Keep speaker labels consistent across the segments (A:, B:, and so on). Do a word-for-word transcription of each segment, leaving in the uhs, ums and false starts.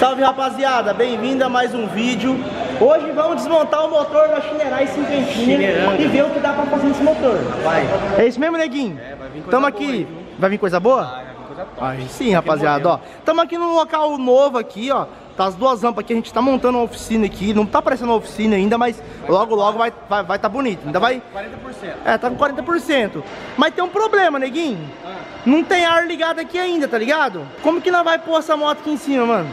A: Salve, rapaziada, bem-vindo a mais um vídeo. Hoje vamos desmontar o motor da Shinerai cinquentinha e ver o que dá pra fazer nesse motor. Vai. É isso mesmo, neguinho? É, vai vir coisa Tamo aqui. Boa, hein? Vai vir coisa boa? Vai, vai vir coisa top. Aí sim, rapaziada, ó. Tamo aqui num local novo aqui, ó. Tá as duas rampas aqui, a gente tá montando uma oficina aqui. Não tá parecendo uma oficina ainda, mas logo logo vai, vai, vai tá bonito. Ainda vai...
B: quarenta por cento.
A: É, tá com quarenta por cento. Mas tem um problema, neguinho. Ah. Não tem ar ligado aqui ainda, tá ligado? Como que nós vai pôr essa moto aqui em cima, mano?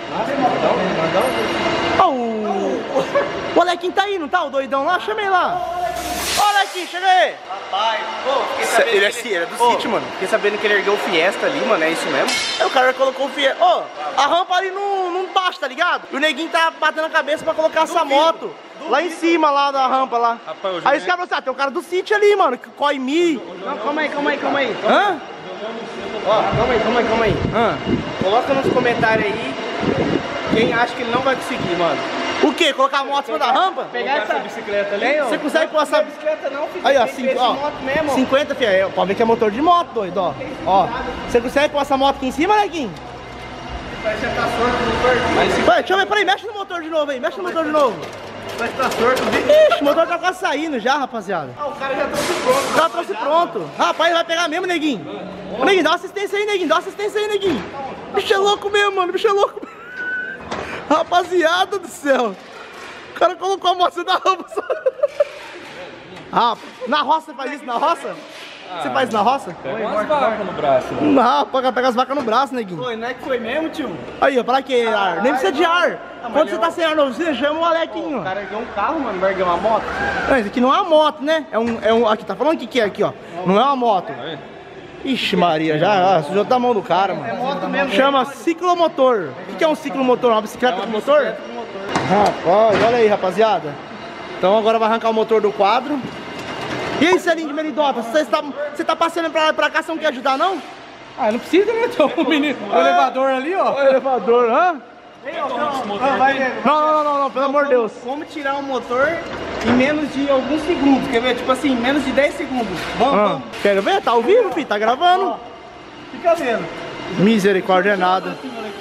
A: Ó, o... o Alequinho tá aí, não tá? O doidão lá? Chama ele lá. Ó, Alequinho, chega aí.
B: Rapaz, pô, fiquei sabendo
A: ele, é,
B: que
A: ele é do
B: pô,
A: sítio, mano.
B: Fiquei sabendo que ele ergueu o Fiesta ali, mano, é isso mesmo?
A: Aí o cara colocou o Fiesta. Ó, a rampa ali não, não baixa, tá ligado? E o neguinho tá batendo a cabeça pra colocar essa moto lá em cima, lá da rampa lá. Rapaz, aí os caras falaram, ah, tem um cara do sítio ali, mano, que corre mi.
B: Não, calma aí, calma aí, calma aí.
A: Hã?
B: Ó, calma aí, calma aí, calma aí.
A: Hã?
B: Coloca nos comentários aí quem acha que ele não vai conseguir, mano.
A: O quê? Colocar a moto em cima da rampa?
B: Pegar essa bicicleta ali, ó.
A: Você consegue pôr essa
B: bicicleta não, filho.
A: Aí, ó, cinco, ó
B: mesmo,
A: cinquenta, filho. Pode ver que é motor de moto, doido, ó. Ó, você consegue pôr essa moto aqui em cima, neguinho?
B: Parece que tá sorto no corpo.
A: Ué, deixa eu ver, peraí, mexe no motor de novo aí, mexe no motor de novo.
B: Parece que tá sorto,
A: Ixi, o motor tá quase saindo já, rapaziada.
B: Ah, o cara já trouxe pronto.
A: Já trouxe pronto. Rapaz, vai pegar mesmo, neguinho. Ô, neguinho, dá uma assistência aí, neguinho, dá uma assistência aí, neguinho. Bicho é louco mesmo, mano, bicho é louco. Rapaziada do céu. O cara colocou a moto da rampa. Ah, na roça você faz isso? Na roça? Você faz isso na roça?
C: Pega umas vacas no braço.
A: Não, pega, pega as vacas no braço, neguinho.
B: Foi, não é que foi mesmo, tio?
A: Aí, ó, pra que ar? Nem precisa de ar. Quando você tá sem ar novo, você chama o Alequinho.
B: O cara ergueu um carro, mano, vai erguer uma moto.
A: Não, isso aqui não é uma moto, né? É um, é um, aqui, tá falando o que que é aqui, ó. Não é uma moto. Ixi Maria, já, já sujou da mão do cara, mano.
B: É moto mesmo.
A: Chama ciclomotor. O que é um ciclomotor? Uma bicicleta com motor? Rapaz, olha aí, rapaziada. Então agora vai arrancar o motor do quadro. E aí, Celinho de Meridota, você tá, você tá passando pra, pra cá, você não quer ajudar, não?
C: Ah, não precisa, né? Tem o menino, o elevador ali, ó.
A: O elevador, hã?
B: Não, vai ver.
A: Não, não, não, não, pelo amor de Deus.
B: Como tirar um motor em menos de alguns segundos, quer ver? Tipo assim, menos de dez segundos. Vamos,
A: Ah,
B: vamos.
A: quero ver? Tá ao vivo, filho? Tá gravando?
B: Fica vendo.
A: Misericórdia nada.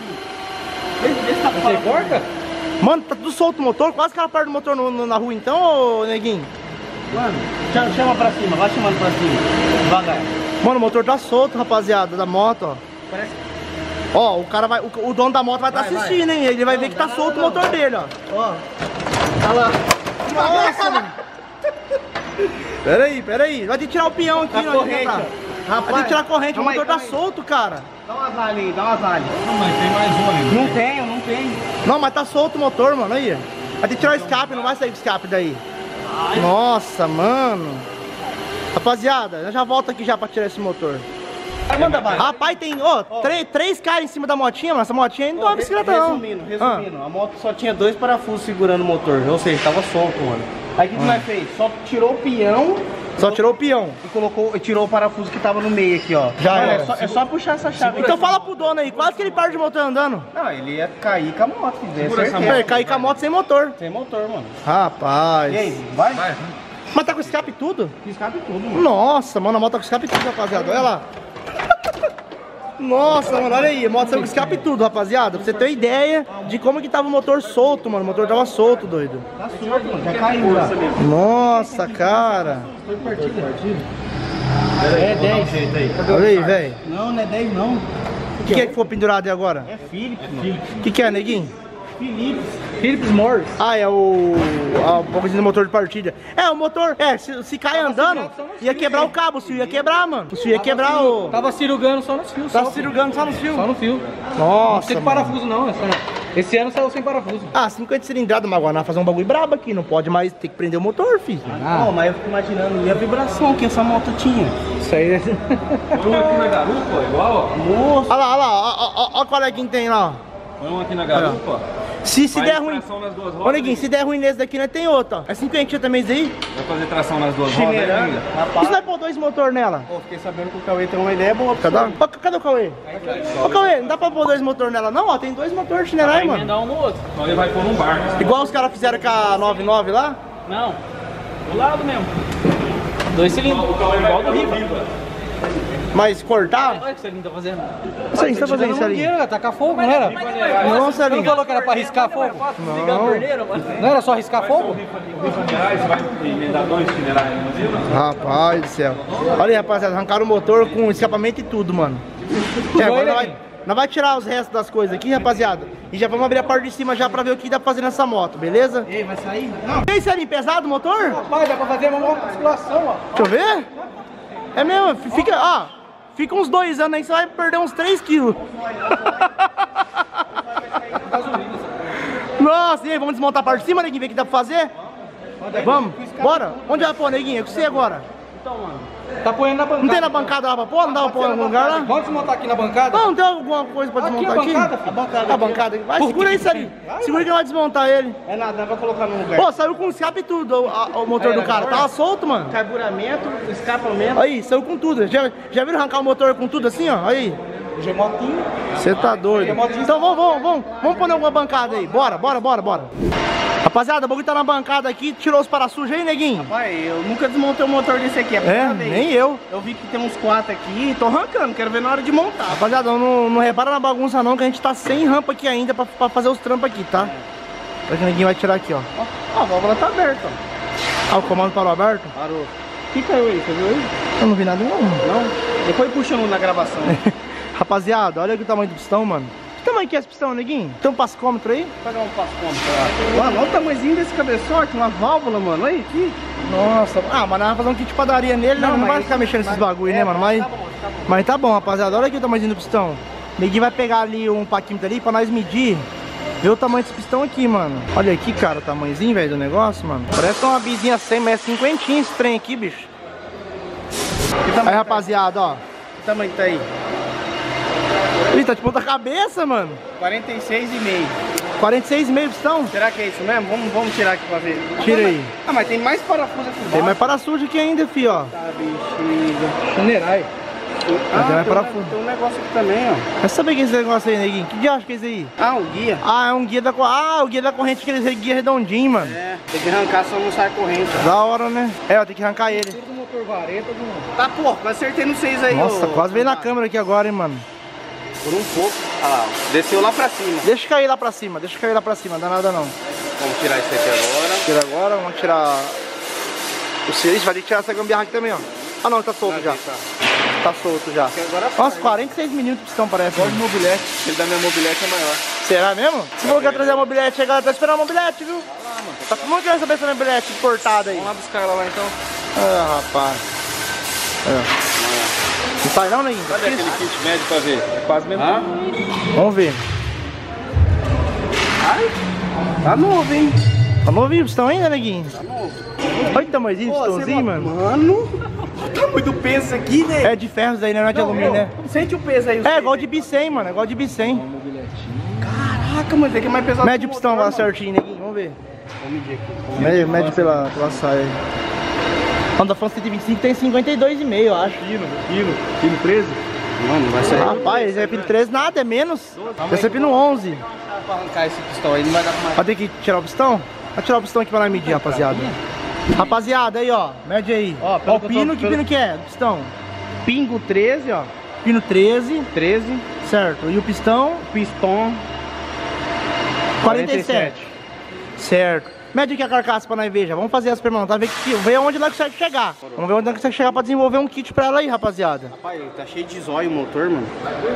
C: Você corta?
A: Mano, tá tudo solto o motor, quase que ela perde o motor no, no, na rua então, ô neguinho.
B: Mano, chama, chama pra cima, vai chamando pra cima. Devagar.
A: Mano, o motor tá solto, rapaziada, da moto, ó.
B: Parece...
A: Ó, o cara vai, o, o dono da moto vai estar tá assistindo, vai. hein? Ele vai
B: não,
A: ver que tá
B: não,
A: solto
B: não,
A: o motor
B: não.
A: dele, ó.
B: Ó. Olha lá.
A: Nossa, mano. Pera aí, pera aí. Vai ter que tirar o peão aqui,
B: A
A: ó.
B: corrente,
A: Vai
B: rapaz,
A: ter que tirar a corrente, o
B: calma
A: motor
B: aí,
A: tá
B: calma aí.
A: solto, cara.
B: Dá umas alhas aí, dá umas alhas.
C: Não, mas tem mais um ali.
B: Não tenho, não tenho.
A: Não, mas tá solto o motor, mano, aí. Vai ter que tirar o escape, não vai sair o escape daí. Ai. Nossa, mano. Rapaziada, eu já volto aqui já pra tirar esse motor.
B: Manda bala.
A: Rapaz, tem, ó, oh, três, três caras em cima da motinha, mas essa motinha ainda não é uma bicicleta não.
B: Resumindo, resumindo, ah. a moto só tinha dois parafusos segurando o motor, ou seja, tava solto, mano. Aí o que, que
A: ah.
B: nós fez? Só tirou o peão.
A: Só tirou o peão.
B: E colocou, e tirou o parafuso que tava no meio aqui, ó.
A: Já
B: mano,
A: era.
B: É só, é só puxar essa chave.
A: Então
B: aqui.
A: fala pro dono aí, quase que ele perde o motor andando.
B: Não, ele ia cair com a moto,
A: Segura essa moto. Cair com a moto sem motor.
B: Sem motor, mano.
A: Rapaz.
B: E aí, vai? Vai.
A: Mas tá com escape tudo?
B: Escape tudo, mano.
A: Nossa, mano, a moto tá com escape tudo, rapaziada. Olha lá. Nossa, mano, olha aí, a moto saiu com escape tudo, rapaziada. Pra você ter ideia de como que tava o motor solto, mano. O motor tava solto, doido.
B: Tá solto, mano. Já caiu já.
A: Nossa, cara.
B: Foi partido, partido. É dez.
A: Olha aí, velho.
B: Não, não é dez não.
A: O que, que é que foi pendurado aí agora?
B: É Philips, mano.
A: O que, que é, neguinho?
B: Philips. Philips Morris.
A: Ah, é o... Ah, um pouquinho do motor de partida. É, o motor... É, se, se cai andando, ia quebrar o cabo. O fio ia quebrar, mano. O fio ia quebrar o...
C: Tava cirurgando só nos fios.
A: Tava cirurgando só nos fios?
C: Só no fio.
A: Nossa,
C: não tem que parafuso não, é só... Esse ano saiu sem parafuso.
A: Ah, cinquenta cilindradas, Maguaná, fazer um bagulho brabo aqui. Não pode mais ter que prender o motor, filho.
B: Ah, não, mas eu fico imaginando, e a vibração que essa moto tinha?
C: Isso aí é...
D: Põe um aqui na garupa, igual, ó.
A: Moço. Olha lá, olha lá, olha o coleguinha que tem lá.
D: Põe um aqui na garupa.
A: Se, se
D: Faz
A: der ruim...
D: tração nas duas
A: Ô,
D: rodas.
A: neguinho, se der ruim nesse daqui, nós tem outro, ó. É cinquenta também isso aí?
D: Vai fazer tração nas duas rodas
B: Chineirando,
D: ainda.
B: rapaz.
A: Isso não é pôr dois motores nela?
B: Pô, fiquei sabendo que o Cauê tem uma ideia boa.
A: Cadê, ó, cadê o Cauê? Ô, Cauê, não dá pra pôr dois motores nela não, ó. Tem dois motores de Shinerai, mano.
D: Emendar um no outro. Então ele vai pôr num barco.
A: Igual os caras fizeram com a noventa e nove lá?
D: Não, do lado mesmo. Dois cilindros, igual do Riva.
A: Mas cortar?
C: Olha o que o Celinho tá fazendo.
A: Isso aí, você tá fazendo isso ali?
C: Mangueira, tacar fogo, não era?
A: Não,
C: Você
A: Celinho.
C: não falou que era pra riscar fogo?
A: Não.
C: Não era só riscar fogo?
D: Chinerais, vai emendar dois chinerais no modelo?
A: Rapaz do céu. Olha aí, rapaziada, arrancaram o motor com escapamento e tudo, mano. É, agora nós vai, nós vai tirar os restos das coisas aqui, rapaziada. E já vamos abrir a parte de cima já pra ver o que dá pra fazer nessa moto, beleza?
C: Ei, vai sair? Não.
A: E aí, Celinho, pesado o motor?
C: Rapaz, dá pra fazer uma musculação, ó.
A: Deixa eu ver. É mesmo, fica, ó, fica uns dois anos aí, você vai perder uns três quilos. Nossa, e aí, vamos desmontar a parte de cima, neguinho, ver o que dá pra fazer? Vamos, bora. Onde vai pôr, neguinho? É com você agora.
C: Então, mano. Tá põendo na bancada.
A: Não tem na bancada lá pra pôr? Não dá pra pôr em algum lugar lá?
C: Vamos desmontar aqui na bancada?
A: Não, não tem alguma coisa pra desmontar
C: Aqui
A: aqui?
C: a bancada, filho.
A: A bancada. A bancada. Vai, segura isso ali. Segura que não vai desmontar ele.
B: É nada, não vai colocar no lugar.
A: Pô, saiu com escape e tudo o, a- o motor do cara. Tava solto, mano.
B: Carburamento, escapamento.
A: Aí, saiu com tudo. Já, já viram arrancar o motor com tudo assim, ó? Aí.
C: Gemotinho.
A: Você tá doido. Então vamos, vamos, vamos. Vamos pôr alguma bancada aí. Bora, bora, bora, bora. Rapaziada, o bagulho tá na bancada aqui. Tirou os para-sujos aí, neguinho?
B: Pai, eu nunca desmontei um motor desse aqui, é a
A: É,
B: primeira vez.
A: nem eu.
B: Eu vi que tem uns quatro aqui, tô arrancando, quero ver na hora de montar.
A: Rapaziada, não, não repara na bagunça não, que a gente tá sem rampa aqui ainda pra, pra fazer os trampos aqui, tá? Olha que o neguinho vai tirar aqui, ó.
B: Ó, a válvula tá aberta, ó.
A: Ah, o comando parou aberto?
B: Parou. O que caiu aí, você viu aí?
A: Eu não vi nada não.
B: Não? Depois puxando na gravação.
A: Rapaziada, olha aqui o tamanho do pistão, mano. Que tamanho que é esse pistão, neguinho? Tem um passcômetro aí?
B: Vou pegar um passômetro lá. Mano, olha o tamanhozinho desse cabeçote, uma válvula, mano. Olha aqui.
A: Nossa, ah, mas nós vamos fazer um kit de padaria nele, né?
B: Não,
A: Não, não vai
B: mas-
A: ficar mexendo nesses
B: mas-
A: bagulho,
B: é,
A: né, mano?
B: mas
A: Mas
B: tá bom, tá bom.
A: mas tá bom, rapaziada. Olha aqui o tamanho do pistão. Neguinho vai pegar ali um paquímetro ali pra nós medir. Ver o tamanho desse pistão aqui, mano. Olha aqui, cara, o tamanhozinho, velho, do negócio, mano. Parece uma bizinha cem, mas é cinquentinha esse trem aqui, bicho.
B: Que tamanho
A: Aí, rapaziada, ó.
B: Que tamanho tá aí?
A: Ih, tá de ponta cabeça, mano.
B: quarenta e seis e meio.
A: quarenta e seis e meio pistão.
B: Será que é isso mesmo? Vamos, vamos tirar aqui pra ver.
A: Tira aí.
B: Ah, mas tem mais parafuso aqui
A: Tem
B: embaixo.
A: mais para-sujo aqui ainda, fi, ó.
B: Tá, bexiga.
C: Chinerai.
B: Ah,
A: tem mais
B: tem, um,
A: parafuso.
B: tem um negócio aqui também, ó.
A: Mas sabe o que é esse negócio aí, neguinho? Que diacho que é esse aí?
B: Ah, o guia.
A: Ah, é um guia da corrente. Ah, o guia da corrente, aquele guia redondinho, mano.
B: É, tem que arrancar, só não sai corrente.
A: Da hora, né? É, eu tenho que arrancar ele.
C: Do motor vareta do...
B: Tá, pô, eu acertei no seis aí,
A: Nossa,
B: ô.
A: quase veio na câmera aqui agora, hein, mano.
B: Por um pouco. Ah lá, ó. Desceu lá pra cima.
A: Deixa cair lá pra cima, deixa cair lá pra cima, não dá nada não.
B: Vamos tirar isso aqui agora.
A: Tira agora, vamos tirar o serviço, vai ter que tirar essa gambiarra aqui também, ó. Ah não, tá solto já.
B: Tá.
A: Tá solto já.
B: agora
A: Nossa, quarenta e seis milímetros de pistão parece.
B: Gosto de mobilete, ele da minha mobilete é maior.
A: Será mesmo? Se for que eu trazer a mobilete, chegar, tá esperando a mobilete, viu? Tá com muito querendo saber essa mobilete importada aí.
B: Vamos lá buscar ela lá então.
A: Ah, rapaz. É. Não sai não, neguinho?
D: Cadê aquele kit médio pra ver? É quase mesmo. Ah?
A: Vamos ver.
B: Tá novo, hein?
A: Tá novinho o pistão ainda, neguinho?
B: Tá novo.
A: Olha o tamanhozinho do
B: Pô,
A: pistãozinho,
B: você-
A: mano.
B: Mano, o tamanho do peso aqui, né?
A: É de ferro isso daí, né? Não é de alumínio, né?
B: Sente o peso aí. o
A: É
B: seis
A: igual
B: aí.
A: de B cem, mano. É igual de B cem.
B: Caraca, mano, esse aqui é mais pesado.
A: Mede o
B: que
A: pistão
B: motor,
A: lá
B: mano.
A: certinho, neguinho. Vamos ver.
B: Vou medir aqui.
A: Mede, mede pela, pela saia aí. Honda Fan cento e vinte e cinco tem cinquenta e dois vírgula cinco, eu acho.
D: Quilo, quilo, quilo treze.
B: Mano, vai sair.
A: Rapaz, é pino treze nada, é menos. Vai ser pino onze.
B: Pra arrancar esse pistão aí, não vai dar pra mais.
A: Vai ter que tirar o pistão? Vai tirar o pistão aqui pra nós medir, rapaziada. Rapaziada, aí ó, mede aí.
B: Ó,
A: Ó,
B: pelo
A: o
B: que eu tô-
A: pino, que
B: pelo-
A: pino que é? Do pistão?
B: Pingo treze, ó.
A: Pino treze,
B: treze.
A: certo. E o pistão?
B: Pistão.
A: quarenta e sete. Certo. Mede aqui a carcaça pra nós ver já. Vamos fazer as perguntas, ver, que, ver onde nós conseguimos chegar. Vamos ver onde nós conseguimos chegar pra desenvolver um kit pra ela aí, rapaziada.
B: Rapaz, tá cheio de zóio o motor, mano.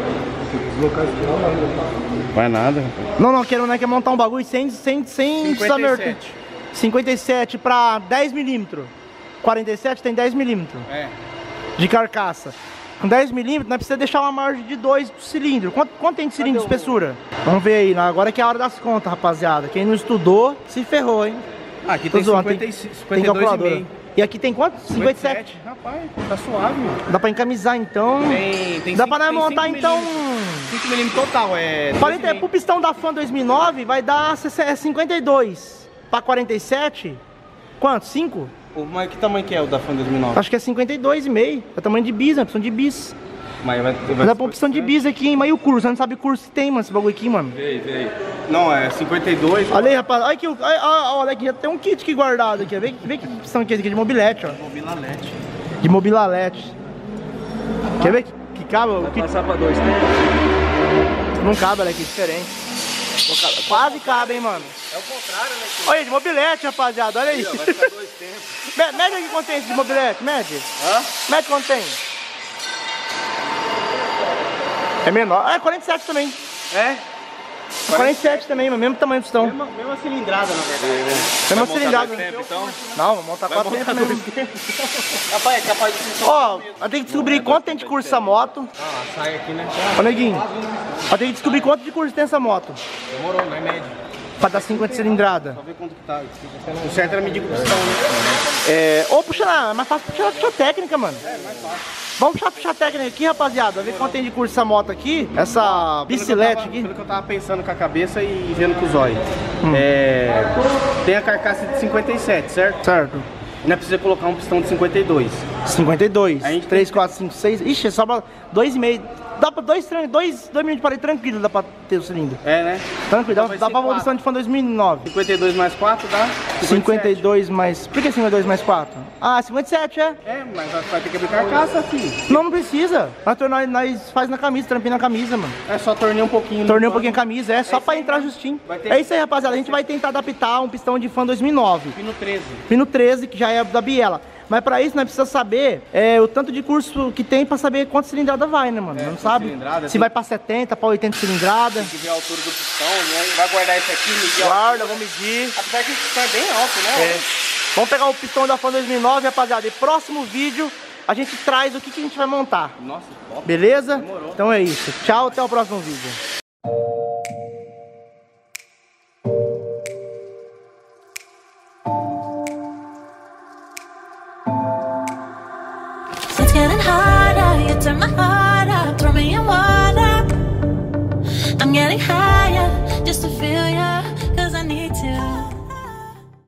B: Vai nada, rapaz.
A: Não, não, quero, né, quer montar um bagulho sem, sem, sem
B: cinquenta e
A: saber-
B: sete.
A: cinquenta e sete pra dez milímetros. quarenta e sete tem dez milímetros
B: É.
A: de carcaça. Com dez milímetros, nós precisamos deixar uma margem de dois cilindros. Quanto, quanto tem de cilindro de espessura? Vamos ver aí, né? Agora que é a hora das contas, rapaziada. Quem não estudou, se ferrou, hein?
B: Ah, aqui
A: Tô
B: tem
A: zoando,
B: cinquenta e
A: tem,
B: seis,
A: tem
B: cinquenta e dois e
A: calculadora.
B: meio.
A: E aqui tem quanto? cinquenta e sete.
B: Rapaz, tá suave, mano.
A: Dá pra encamisar então.
B: Tem, tem
A: Dá
B: cinco-
A: pra nós
B: tem
A: montar
B: cinco
A: então.
B: milímetros. cinco milímetros total, é.
A: quarenta,
B: dois e
A: pro pistão da Fan dois mil e nove vai dar cinquenta e dois. Pra quarenta e sete, quanto? cinco?
B: meio. O- Mas que tamanho que é o da Fan dois mil e nove?
A: Acho que é cinquenta e dois e meio. É tamanho de bis, né? Pistão de bis.
B: Mas vai, vai
A: Dá pra uma opção de bis aqui, hein? Mas e o curso? Você não sabe o curso que tem, mano, esse bagulho aqui, mano.
D: Vê, vê.
B: Não, é cinquenta e dois.
A: Olha aí, rapaz. Olha aqui, o- olha, olha, olha aqui, tem um kit aqui guardado aqui. ó. Vê, vê que pistão que é esse aqui, de mobilete, ó.
B: Mobilalete.
A: De mobilalete. Quer ver que, que cabe?
D: Vai
A: Que...
D: passar pra dois tempos?
A: Não cabe, olha aqui, diferente. Quase cabe, hein, mano.
B: É o contrário, né?
A: Olha, de mobilete, rapaziada, olha aí.
D: Vai ficar dois tempos.
A: Me- Mede aqui quanto tem esse de mobilete, mede.
B: Hã?
A: Mede quanto tem. É menor. Ah, é quarenta e sete também.
B: É?
A: quarenta e sete também, mas mesmo tamanho do pistão.
B: Mesma, mesma cilindrada, na verdade.
A: Mesma
D: Vai
A: cilindrada.
D: montar dois tempos, então?
A: Não, vou montar quatro tempos mesmo.
B: Rapaz, é capaz de ser
A: Ó, eu tenho que descobrir quanto tem de curso essa moto.
B: Ah, sai aqui, né?
A: Ô, neguinho, eu tenho que descobrir quanto de curso tem essa moto.
B: Demorou, não é médio.
A: Pra dar cinquenta cilindrada.
B: Pra ver quanto que tá. O certo era medir com pistão, né?
A: É, ou puxa lá, é mais fácil puxar a ficha técnica, mano. É, mais fácil. Vamos puxar a ficha técnica aqui, rapaziada. Ver quanto tem de curso essa moto aqui. Essa bicicleta aqui.
B: Pelo que eu tava pensando com a cabeça e vendo com os olhos. É, tem a carcaça de cinquenta e sete, certo?
A: Certo.
B: Ainda precisa colocar um pistão de cinquenta e dois.
A: cinquenta e dois.
B: A gente
A: três,
B: tem-
A: quatro, cinco, seis. Ixi, sobra dois e meio. Dá pra dois, dois, dois minutos de parede tranquilo, dá pra ter o cilindro.
B: É, né?
A: Tranquilo, dá,
B: vai
A: dá
B: ser
A: pra
B: quatro.
A: opção de fã dois mil e nove.
B: cinquenta e dois mais quatro dá
A: cinquenta e dois mais... Por que cinquenta e dois mais quatro? Ah, cinquenta e sete, é.
B: É, mas vai vai ter que abrir carcaça, filho.
A: Não, não precisa. Nós, nós, nós faz na camisa, trampinho na camisa, mano.
B: É só torneio um pouquinho.
A: Tornei um
B: no
A: pouquinho a
B: pano.
A: camisa, é só
B: É
A: pra
B: isso aí,
A: entrar
B: né?
A: justinho.
B: Vai ter-
A: É isso aí, rapaziada. A gente vai tentar adaptar um pistão de fã dois mil e nove.
B: Pino treze.
A: Pino treze, que já é da Biela. Mas pra isso nós precisamos saber é, o tanto de curso que tem pra saber quantas cilindrada vai, né, mano?
B: É,
A: não
B: quantas
A: sabe
B: cilindrada,
A: se
B: tem-
A: vai pra setenta, pra oitenta cilindrada.
B: Tem que ver a altura do pistão, né? Vai guardar esse aqui, medir a
A: Guarda,
B: altura.
A: vou medir.
B: Apesar que esse pistão é bem alto, né?
A: É. Vamos pegar o pistão da fã dois mil e nove, rapaziada. E próximo vídeo a gente traz o que, que a gente vai montar.
B: Nossa, top.
A: Beleza?
B: Demorou.
A: Então é isso. Tchau, até o próximo vídeo.
E: It's getting harder, you turn my heart up, throw me in water. I'm getting higher, just to feel